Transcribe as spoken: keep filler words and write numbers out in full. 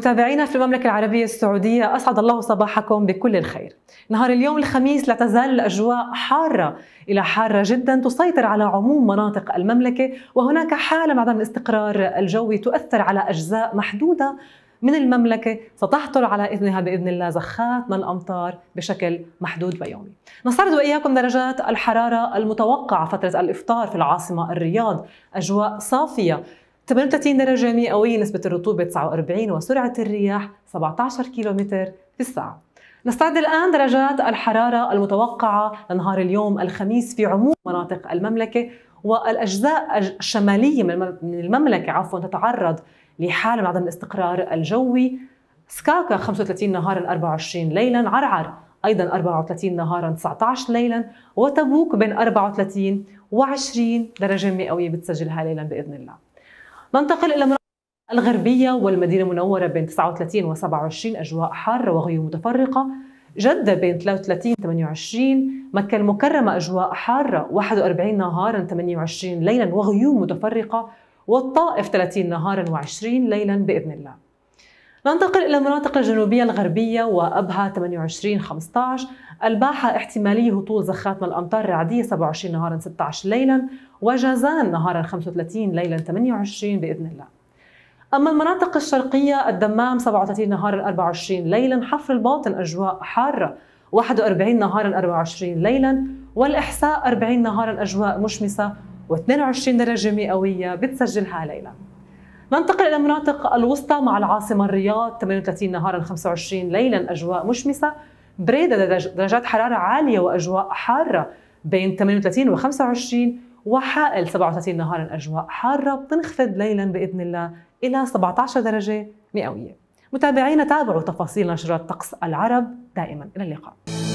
متابعينا في المملكة العربية السعودية، أسعد الله صباحكم بكل الخير. نهار اليوم الخميس لا تزال الأجواء حارة إلى حارة جدا تسيطر على عموم مناطق المملكة، وهناك حالة من عدم الاستقرار الجوي تؤثر على أجزاء محدودة من المملكة، ستحصل على إذنها بإذن الله زخات من الأمطار بشكل محدود ويومي. نستعرض وإياكم درجات الحرارة المتوقعة فترة الإفطار في العاصمة الرياض. أجواء صافية، ثمانية وثلاثين درجة مئوية، نسبة الرطوبة تسعة وأربعين، وسرعة الرياح سبعة عشر كيلومتر في الساعة. نستعرض الآن درجات الحرارة المتوقعة لنهار اليوم الخميس في عموم مناطق المملكة، والأجزاء الشمالية من المملكة عفوا تتعرض لحالة من عدم الاستقرار الجوي. سكاكا خمسة وثلاثين نهارا أربعة وعشرين ليلا، عرعر أيضا أربعة وثلاثين نهارا تسعة عشر ليلا، وتبوك بين أربعة وثلاثين وعشرين درجة مئوية بتسجلها ليلا بإذن الله. ننتقل إلى المناطق الغربية والمدينة المنورة بين تسعة وثلاثين وسبعة وعشرين، أجواء حارة وغيوم متفرقة. جدة بين ثلاثة وثلاثين وثمانية وعشرين، مكة المكرمة أجواء حارة واحد وأربعين نهارا ثمانية وعشرين ليلا وغيوم متفرقة، والطائف ثلاثين نهارا وعشرين ليلا بإذن الله. ننتقل إلى المناطق الجنوبية الغربية وأبها ثمانية وعشرين خمسة عشر، الباحة احتمالية هطول زخات من الأمطار الرعدية سبعة وعشرين نهارا ستة عشر ليلا، وجازان نهارا خمسة وثلاثين ليلا ثمانية وعشرين بإذن الله. أما المناطق الشرقية، الدمام سبعة وثلاثين نهارا أربعة وعشرين ليلا، حفر الباطن أجواء حارة واحد وأربعين نهارا أربعة وعشرين ليلا، والإحساء أربعين نهارا أجواء مشمسة واثنين وعشرين درجة مئوية بتسجلها ليلا. ننتقل إلى المناطق الوسطى مع العاصمة الرياض، ثمانية وثلاثين نهارا خمسة وعشرين ليلا أجواء مشمسة. بريدة درجات حرارة عالية وأجواء حارة بين ثمانية وثلاثين و خمسة وعشرين، وحائل سبعة وثلاثين نهارا أجواء حارة بتنخفض ليلا بإذن الله إلى سبعة عشر درجة مئوية. متابعينا، تابعوا تفاصيل نشرات طقس العرب دائما. إلى اللقاء.